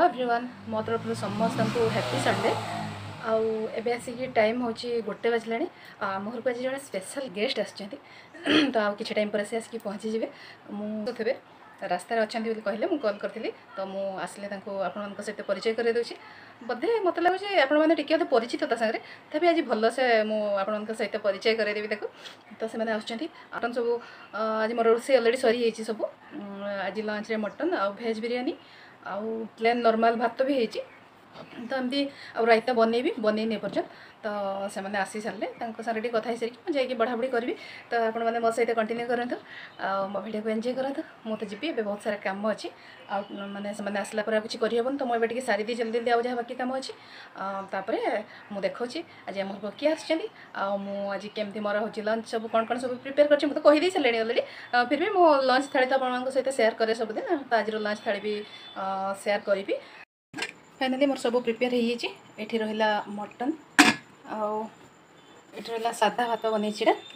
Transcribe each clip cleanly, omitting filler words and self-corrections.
Hello everyone मो तरफ समस्त को हैप्पी संडे आउ एबे आसिक टाइम हूँ 1 बजला आम घर को आज जड़े स्पेशल गेस्ट आसछन्ती तो आउ कि टाइम पर से आसिक पहुँची जाए मुझे रास्तार अच्छा कहले मुझे कॉल करी तो मुझे आसले आपण सहित परिचय कर दूसरी बोधे मत लगुच आपने टे परिचित सागर तभी आज भलसे मुझे सहित परिचय करदेवी देखो तो से आसन सब आज मोर रोसे अलरेडी सरी सब आज लंच रे मटन आउ भेज बिरियानी आउ प्लेन नॉर्मल भात भी होती तो एमती आ रायता बनैबी बनैनी पर्यटन तो से आसी सारे सारे कथा सारी मुझे बढ़ा बढ़ी करी तो आपण मैंने मो सहित कंटिन्यू करूँ मो भिडियो को एंजॉय करूँ मुझे जी ए बहुत सारा काम अच्छी मैंने आसला किसी करहबन तो मुझे सारी दी जल्दी जल्दी आज बाकी काम अच्छी मुझे देखा आज आम घर किए आज केमती मोर हो लंच सब कौन कौन सब प्रिपेयर कर तो कहीदे सारे अलरेडी फिर भी मो लंच थाली तो आप सहित सेयार करे सबुदिन तो आज लंच थाली भी सेयार करी फाइनाली मोर सब प्रिपेयर होती रहा मटन आउ रहा सादा भात बनई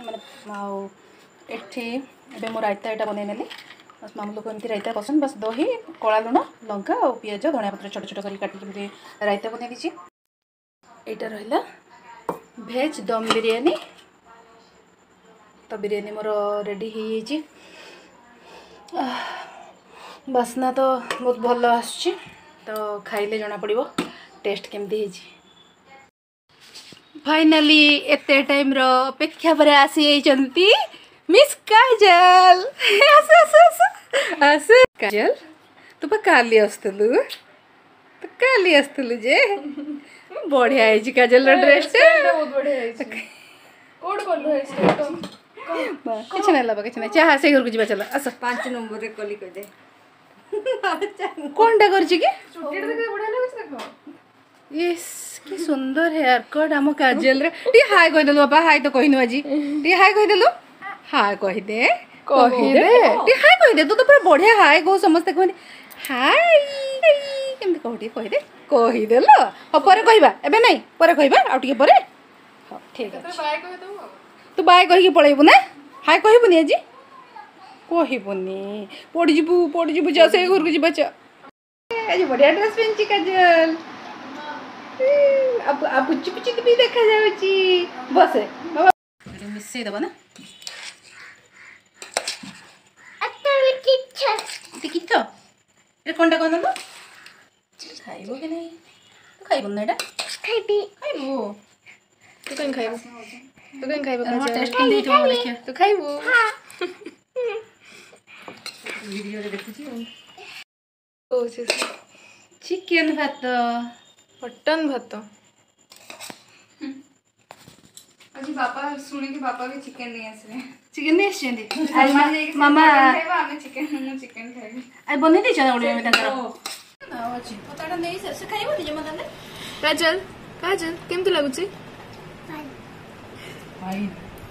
मैंने मो रायता यहाँ बनई नेली बस मामू लोग एमती रायता पसंद बस दही कला लुण लंका और पिज धनिया पत्र छोट छोट कर काटिकी रायता बनई दी यहाँ रहा भेज दम बिरयानी तो बिरयानी मोर रेडी हो बास्ना तो बहुत भल आसुची तो खाइले जना पड़ो टेस्ट केमती है फाइनाली एते टाइम रो अपेक्षा पर आसी मिस काजल आस काजल तू काली आसलु तो काली आसलु जे बढ़िया है काजल ड्रेस बहुत बढ़िया किसी ना लबा किसी ना चाह से घर को जी चल आस 5 नंबर रे कली कह दे कौनटा कर यस कि सुंदर हेयर कट आम काजल रे टी हाय कह देलु बापा हाय तो कहनु आज टी हाय कह देलु हाय कह दे टी हाय कह दे तू तो पूरा बढ़िया हाय कह समस्त कहनी हाय केमती कह दे कह देलो हो पर कहबा एबे नहीं पर कहबा आ टिके पर हां ठीक है तू बाय कहि पळेबु ना हाय कहबुनी आज कहबुनी पड़ जीबु जा से घर को जीवा चा आज बढ़िया ड्रेस पिंची काजल अब पुच्ची पुच्ची भी देखा जाउची बस बाबा मिसई दबा ना किच्छ ए कोनटा कोन दो खाइबो कि नहीं तू खाइबो ना एटा खाइबो तू कहीं खाइबो टेस्ट किन दे तो देखिया तू खाइबो वीडियो रे देखुची ओ चिकन भात मटन भात आज बापा सुने कि बापा भी चिकन नहीं आसले चिकन नहीं आछेंदी आज मामा खाइबा आमे चिकन खाइबी आज बने दे चला ओडे में तंकर ना अछि पताडा नहीं से खाइबो दे जमा तने काजल काजल केमती लागुची भाई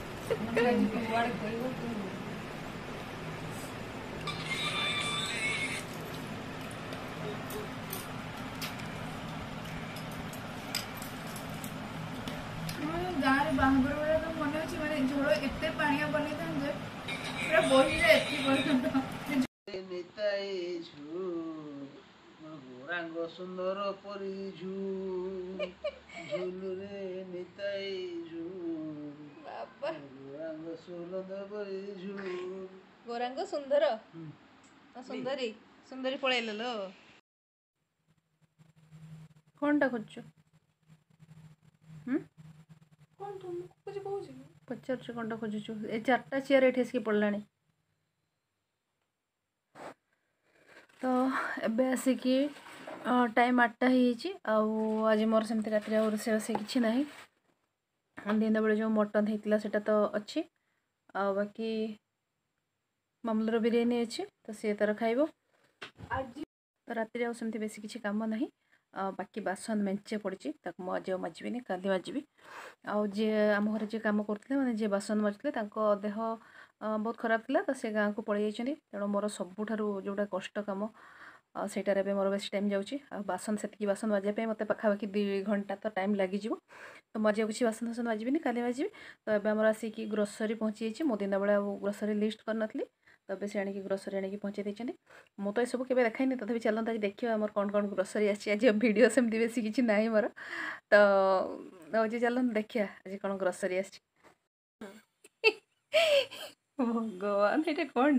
गाँव बाहागर बेला तो मन अच्छी माने झोल एते पानिया बनी था जे पूरा बही रे एती पर्यंत निताई झू गोरांग सुंदर परी झू झूलू रे निताई झू बाबा गोरांग सुंदर परी झू गोरांग सुंदर सुंदरी सुंदरी पळेलो कोनटा खोजु कौन तुम कुछ कहू पचार कोनटा खोजु ए 4टा चेयर एठी आसी पड़लानी तो एबे आसिकी टाइम 8टा हो आज मोर सेमती रात रोसे रोसे किसी ना दिन बेले जो मटन होता सेटा तो अच्छी आ बाकी मामलर बिरयानी अच्छी तो सी तार खाइब तो राति सेमती बेसी किसी काम ना बाकी बासन मेंचे पड़ी आज माजबी काली माजबी आउ जी आम घर जी कम करते मैंने जी बासन माजुते देह बहुत खराब था तो सी गाँव को पलि जाइए तेणु मोर सबुठारु जोटा कष्ट कम सेटार ए मोर बेस टाइम जाऊँगी बासन से बासन माजापी मत पाखापाखि 2 घंटा तो टाइम लगी तो मजा किसी बासन फासन माजबी काली माजबी तो ये आमर आसिक ग्रोसरी पहुँची मो दिन बेला ग्रोसरी लिस्ट कर नी तबे से आनिक ग्रोसरी आनिक पहुँचे देते मु तो सब केवे देखाइनि तथापि चलता आज देखिए आमर कौन कौन ग्रोसरी आसी आज वीडियो सेमती बेसी किसी ना मोर तो हूँ चलते देखिए आज कौन ग्रोसरी आसी भगवान ये कौन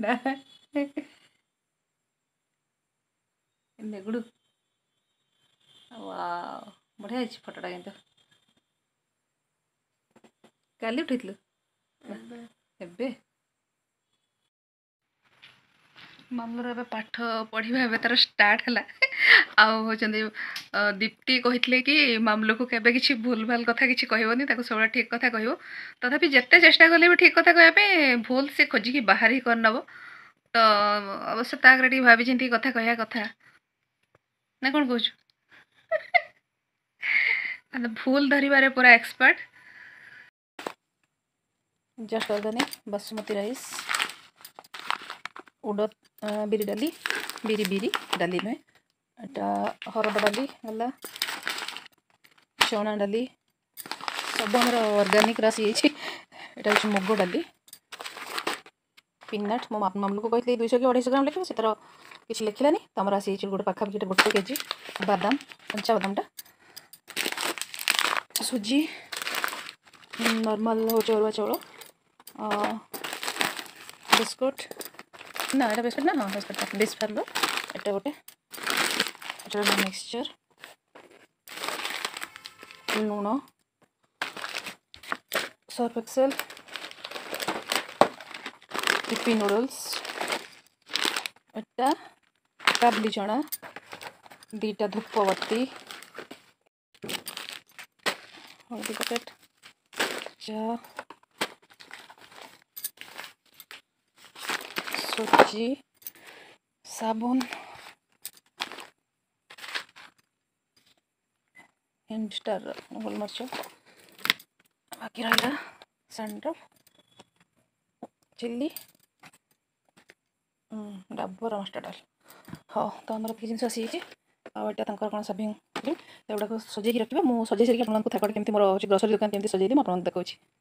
नेगुड़ वाव बढ़िया है फोटोटा कि काली उठे एबे मामूर ए पाठ पढ़ा ए तार स्टार्ट है आउे दीप्ति कही कि मामलू को केवे किसी भूल भाल कथा किसी कहबनी सब ठीक कथा कह तथापि जिते चेष्टा कले भी ठीक कथा कहवाई भूल से खोजिकी बाहर ही करनब तो अवश्य ताकि भाभी चिंती कथा कहया कथा ना कौन कह भूल धरवे पूरा एक्सपर्ट जस्ट करदेनी बासमती राइस उड़द बिरी डाली बिरी डाली नुहे एटा हरड़ डाली गला चना डाली सब आम ऑर्गेनिक राशि यहाँ हूँ मुग डाली पीनट मो मामलू को कहते 200 कि 250 ग्राम लिखे से तार किसी लिखलानी तो आम आसी गोटे पाखापाखि गोटे केजी बादाम कंचा बादामटा सुजी नॉर्मल हो अरुआ चाउल बिस्कुट ना ये बिस्कुट ना हाँ बिस्कुट बिस्फालो एटा गोटे मिक्सचर लुण सर्फ एक्सेल यिप्पी नूडल्स एटा काबली चना 2टा धूपबत्ती हल्दी पैकेट चा सूजी साबुन हिंस्टार गोलमर्च बाकी रहा सैंडफ चिल्ली डाबर मस्टर्ड हाँ तो आम जिन आसी आटा कौन सर्विंग एगुड़ा सजे रखा मुझे सजे सारी आपको थाकड़ केमती मोर ग्रोसरी दुकान केमती सजेदी मुझे देखा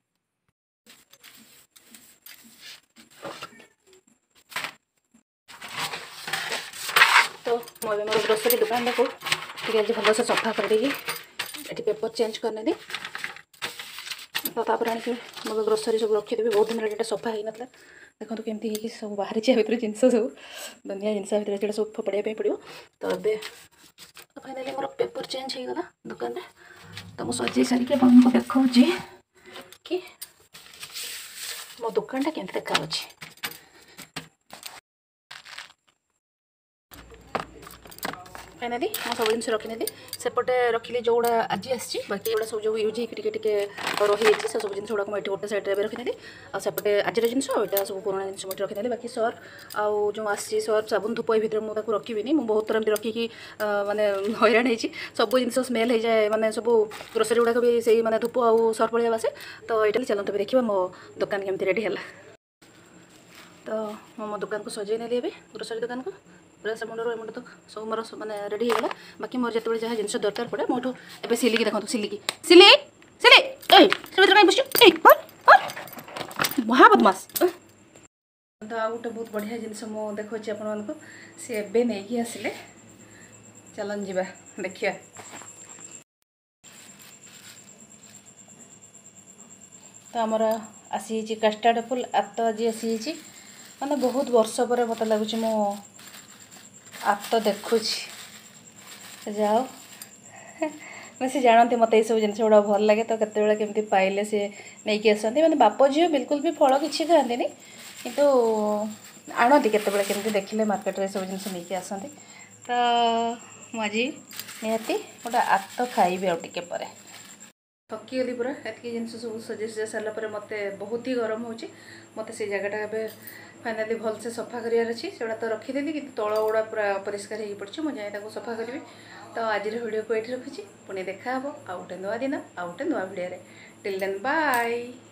तो मुझे मोर ग्रोसरी दुकान को आज भलसे सफा करदे पेपर चेंज करने दी तो तापर आनिक मोर ग्रोसरी सब रखीदेवी बहुत दिन ये सफा हो ना देखो केमती सब बाहर भितर जिनस सब दुनिया जिनस भितर सब फोपड़ा पड़ो तो ये फाइनाली मोर पेपर चेंज हो गला दुकान में तो मुझे सजे सारिक आपको देखा कि मो दुकानटा केमती देखा फाइनाली मैं सब जिन रखी सेपटे रखिली जो गुड़ा आज आसी बाकी एगुड़ा सब जो यूज हो रही है सब जिन गुड़ा मुझे गोटे साइड में रखी सेपटे आज जिनस यहाँ सब पुराना जिन मुझे रखी बाकी सर्फ आउ जो आसी सर्फ साबुन धूप ये भितर मुझे रखी मुझे बहुत थर रखिकी माने हैरान होती सब जिन स्मेल हो जाए मैंने सब ग्रोसरी गुड़ाक भी से मैंने धूप आउ सर्फ भाया आसे तो ये चलते भी देखा मो दुकान केमती रेडी है तो मो दुकान को सजे नेली ग्रोसरी दुकान को पूरा से मुंडर एमुंड तक सब मोर मैंने रेडी होगा बाकी मोर जो जहाँ जिन दरकार पड़े मोठू ए सिलिकी देखो सिलिकी सिली सिली बस महा बदमाश तो आ गोटे बहुत बढ़िया जिनस मु देखी आपको सी एबे नहीं आसिले चलन जीवा देखिया तो आमर आसी कास्टार्ड एप्पल आत आज आसी माने बहुत वर्ष पर मत लगुच मो आत देखुची जाओ मैं से जानते मत सब जिन गुड़ा भल लगे तो केत केमती पाइले सी नहीं आसती मैंने बाप झील बिल्कुल भी फल किसी खाती किंतु आणती केतबे केमती देखिले मार्केट रे सब जिन नहीं आसती तो मुझे निहाती गोटे आत खाइबी आउ टिके परे थकीगली पूरा एतकी जिन सब सजे सजा सारापर मत बहुत ही गरम हो मत से जगटा ए फाइनाली भलसे सफा करार अच्छी से तो रखीदेली कि तल गुड़ा पूरा परिष्कार हो पड़ी मुझे जाए सफा करी तो आज वीडियो को ये रखी पुणी देखा आउ गोटे नुआ दिन आउ गोटे नुआ भिडियो टिल देन बाय।